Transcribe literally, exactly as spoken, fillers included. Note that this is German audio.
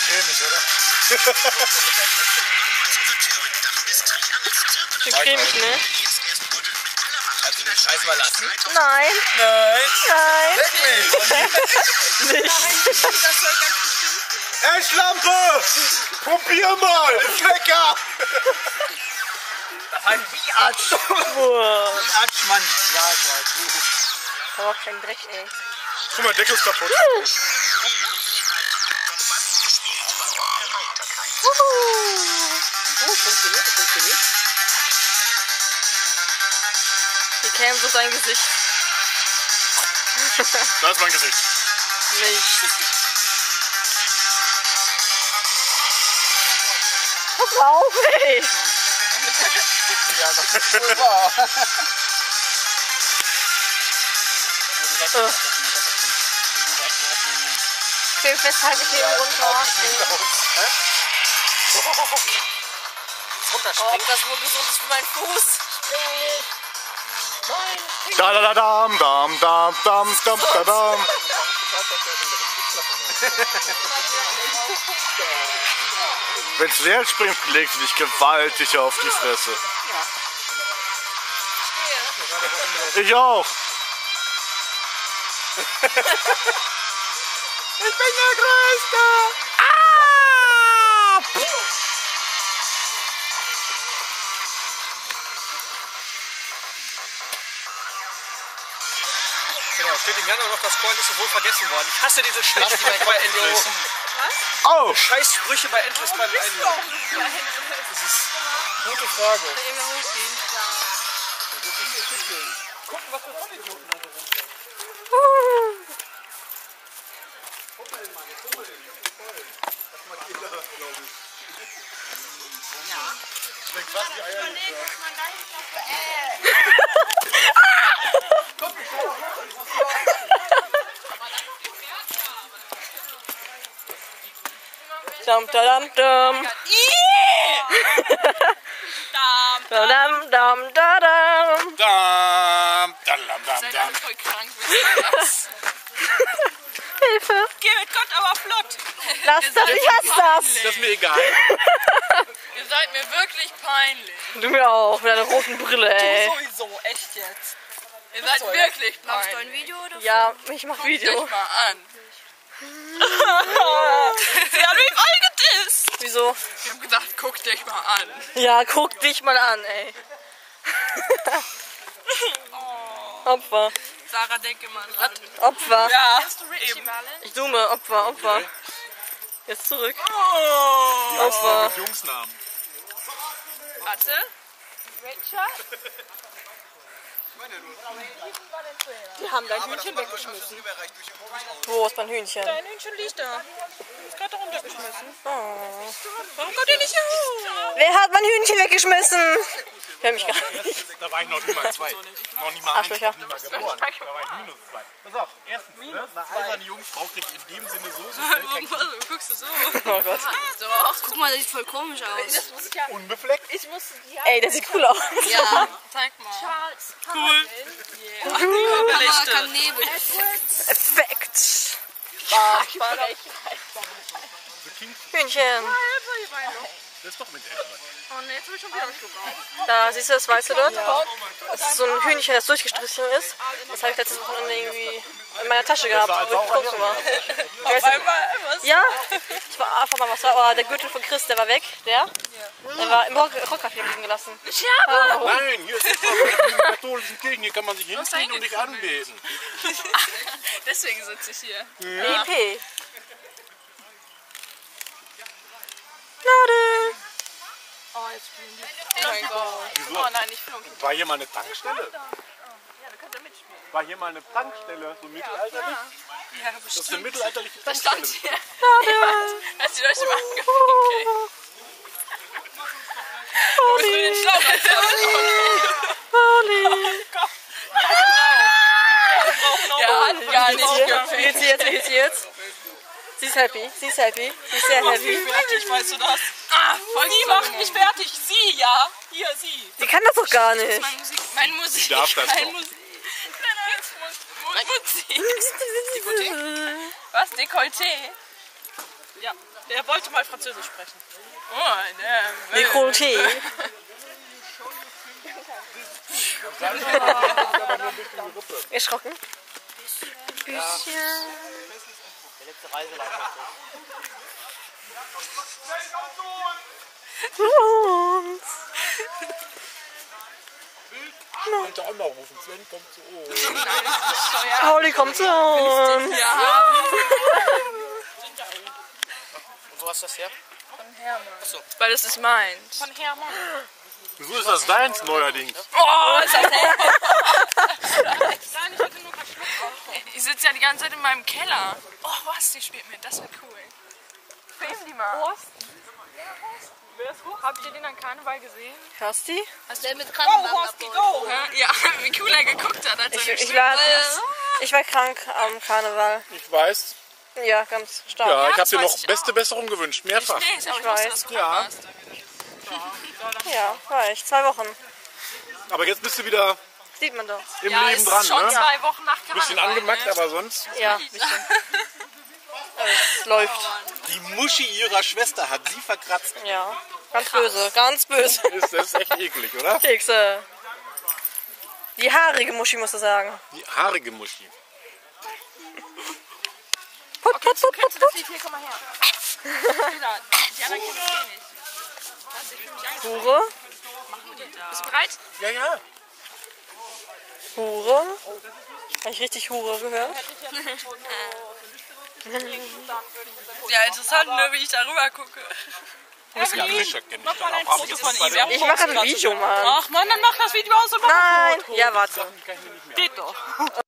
cremig, oder? Bisschen cremig, ne? Kannst du den Scheiß mal lassen? Nein. Nein. Nein. Leck mich. Nicht. Ey, Schlampe! Probier mal! Ist lecker! Das heißt Biatsch! Boah. Biatsch, Mann! Ja, ich weiß. Da war kein Dreck, ey. Guck mal, der Deckel ist kaputt. Uhu. Oh, funktioniert, das funktioniert. Die Cam so sein Gesicht. Da ist mein Gesicht. Nicht. Pass auf, ey! Ja, das ist wohl wahr. Uh. Schön festhalten, ich nehme runter. Runterspringen. Ob das wohl gesund ist für meinen Fuß? Da da da dam dam dam dam dam da dam. Wenn es leer springt, legst du dich gewaltig auf die Fresse. Ich auch. Ich bin der Größte. Ah! Genau, steht im Januar noch, das Coin ist wohl vergessen worden. Ich hasse diese Scheiße bei Endless. Oh! Scheiß Sprüche bei Endless beim Einloggen. Das ist eine gute Frage. Gucken, was für Vollidioten da drin sind. Schmeckt fast die Eier nicht. Dum, dum, dum. Dum, dum, dum, dum. Dam, dam, dam, dam, dam. Voll krank, das. Hilfe! Geh mit Gott, aber flott. Lass das, ich hasse das! Das ist mir egal. Ihr seid mir wirklich peinlich. Du mir auch, mit deiner roten Brille, ey. Sowieso, echt jetzt. Ihr seid wirklich peinlich. Machst du ein Video oder? Ja, ich mach Guckt Video. euch mal an. Sie haben mich voll gedisst. Wieso? Wir haben gesagt, guck dich mal an. Ja, guck dich mal an, ey. Opfer. Sarah, denke mal dran. Opfer. Ja, eben. Ich zoome, Opfer, Opfer. Jetzt zurück. Oh. Opfer. Mit Jungsnamen. Warte. Die haben dein Hühnchen weggeschmissen. Wo ist mein Hühnchen? Dein Hühnchen liegt da. Ist gerade runtergeschmissen. Oh. Warum kommt ihr nicht hier hoch? Wer hat mein Hühnchen weggeschmissen? Ich hör mich gar nicht. Da war ich noch nie mal zwei. Noch nie mal eins, Arschlöcher. noch nie mal geboren. Da war ich minus zwei. Pass auf, erstens, ne? Eine eiserne Jungfrau kriegt in dem Sinne so, so schnell kein Kind. Warum guckst du so? Oh Gott. Doch. Guck mal, das sieht voll komisch aus. Unbefleckt. Ey, der sieht cool aus. Ja, zeig mal. Cool. Yeah. Kamera kann Nebel. Effekt. Bam, bam. Hühnchen. Das ist doch mit Edward. Oh ne, jetzt hab ich schon wieder einen Schluck auf. Da, siehst du das Weiße dort? Das ist so ein Hühnchen, das durchgestrichen ist. Das habe ich letztes Wochenende irgendwie in meiner Tasche gehabt, wo ich gucken war. Auf einmal, was? Ja, ich war einfach mal was war, aber der Gürtel von Chris, der war weg, der. Der war im Rock Rockcafé liegen gelassen. Scherbe! Nein, hier ist die in der katholischen Kirche, hier kann man sich hinziehen und dich anbeten. Deswegen sitze ich hier. E P. Nadel. Oh, jetzt spielen die. Oh mein Gott. Oh nein, ich filme. War hier mal eine Tankstelle? Ja, da könnt ihr mitspielen. War hier mal eine Tankstelle, so mittelalterlich? Ja, Das ist eine bestimmt. mittelalterliche Das Tankstelle. stand hier. Hast du die Leute mal angefangen? Okay. Bist du den Ja, hat gar nicht Wie gefällt. geht's dir jetzt? Wie geht's dir jetzt? Sie ist happy. Sie ist happy. Sie ist sehr happy. Fertig, weißt du das? Ah, voll sie macht mich fertig. Sie, ja. Hier, sie. Sie kann das doch gar nicht. Mein Musik. Mein Musik. Sie darf das mein doch. Musik. Nein, nein, Musik. Was? Dekolleté? Ja, der wollte mal Französisch sprechen. Oh, ne. Décolleté. Erschrocken? Der letzte Reiseleiter. Könnte auch mal rufen, Sven kommt zu uns. Pauli kommt zu uns. Ja. Und wo hast du das her? Von Hermann. Achso. Weil das ist meins. Von Hermann. Wieso ist das deins neuerdings? Oh, ist das Nein, ich hatte nur keinen Schluck drauf. Ich sitze ja die ganze Zeit in meinem Keller. Oh, was, die spielt mit, das wird cool. Film die mal. Horst. Wer ist Horst? Habt ihr den an Karneval gesehen? Hörst du? Hast du den mit Krankenwagen? Go, Ja, wie cool er geguckt hat. Als Ich, er ich, war, gestimmt ich war krank am Karneval. Ich weiß. Ja, ganz stark. Ja, ich habe das dir weiß noch ich beste auch. Besserung gewünscht. Mehrfach. Nee, ist auch Ich ich wusste, weiß. dass du Ja. krank warst. Ja, war ich. Zwei Wochen. Aber jetzt bist du wieder Sieht man doch. im Ja, Leben ist dran, schon ne? zwei Wochen nach Karneval. Bisschen angemackt, ne? aber sonst. Ja, ein bisschen. Aber es läuft. Die Muschi ihrer Schwester hat sie verkratzt. Ja. Ganz böse, ganz böse. Ist, das ist echt eklig, oder? Kekse. Die haarige Muschi, musst du sagen. Die haarige Muschi. Put, put, put, put, put. Hier, komm mal her. Die anderen kennen das eh nicht. Was, ich fühle mich eigentlich Hure. Bist du bereit? Ja, ja. Hure. Habe ich richtig Hure gehört? Ja, interessant, ne, wie ich da rüber gucke. Ja, Fischer kenn ich Mach mal dann ein auch. Foto von ihm. Ich mache ein Video, Mann. Ach Mann, dann mach das Video aus und mach Nein. Ja, warte. Geht doch.